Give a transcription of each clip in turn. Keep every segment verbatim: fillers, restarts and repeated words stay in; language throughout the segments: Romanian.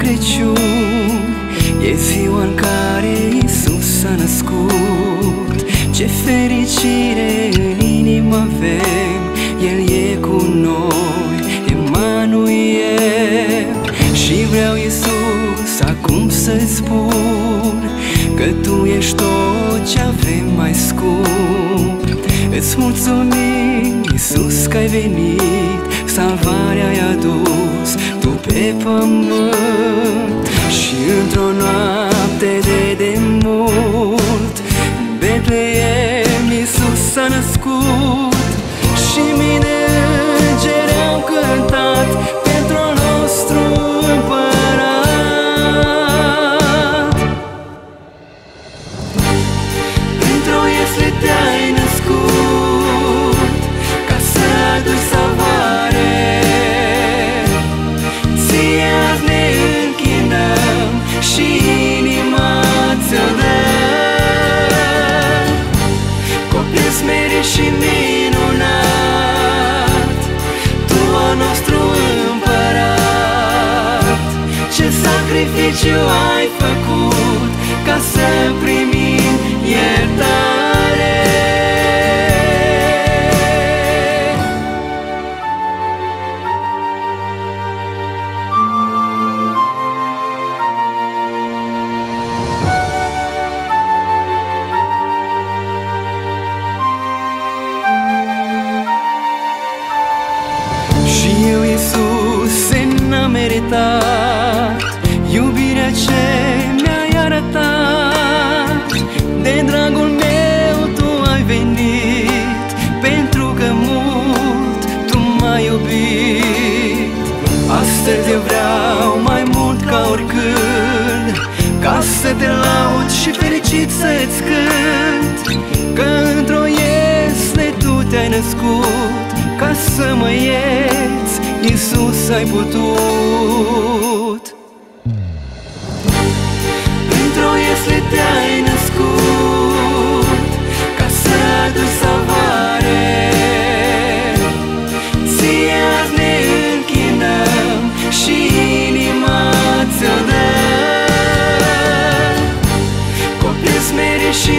Crăciun, e ziua în care Iisus s-a născut. Ce fericire în inimă avem, El e cu noi, Emanuel. Și vreau, Iisus, acum să-ți spun că Tu ești tot ce avem mai scump. Îți mulțumim, Iisus, că ai venit, salvarea ai adus Tu pe pământ. Și într-o noapte de demult, în Betleem Iisus s-a născut. Și mii de îngeri au cântat pentru al nostru împărat. Într-o iesle te-ai născut, ca să aduci salvare. Ție azi ne închinăm și inima ți-o dăm. Copil smerit și minunat, Tu al nostru împărat. Ce sacrificiu ai făcut ca să primim iertare. Și eu, Iisuse, n-am meritat iubirea ce mi-ai arătat. De dragul meu Tu ai venit, pentru că mult Tu m-ai iubit. Astăzi eu vreau mai mult ca oricând, ca să Te laud și fericit să-ți cânt, că într-o iesle Tu Te-ai născut, ca să mă ierți, Iisus, ai putut. Într-o iesle Te-ai născut, ca să aduci salvare. Ție azi ne închinăm și inima ți-o dăm. Copil smerit și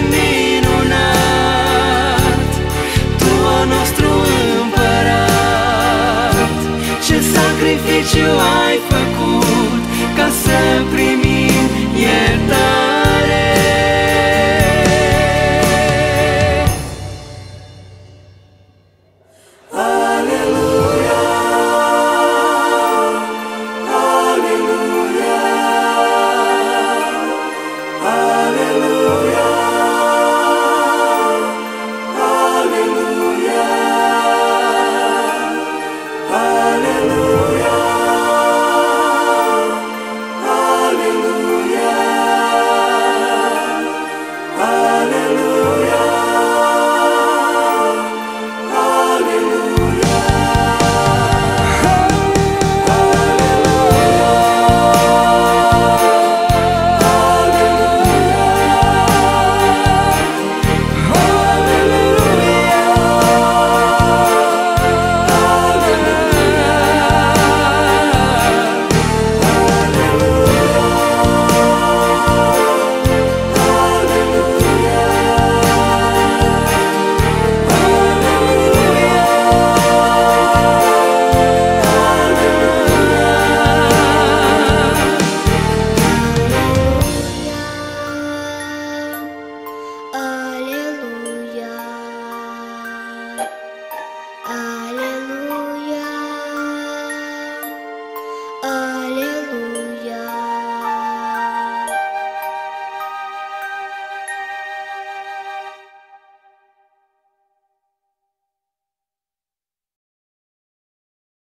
minunat, Tu al nostru împărat. Ce sacrificiu ai făcut